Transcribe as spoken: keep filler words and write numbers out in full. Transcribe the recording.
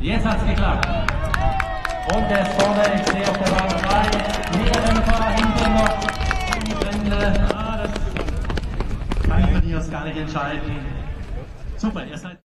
Jetzt hat's geklappt. Und der ist vorne, ich sehe auf der Bahn drei. Mehrere Fahrer hinten noch. Brendle. Ah, das kann ich von hier aus gar nicht entscheiden. Super, ihr seid.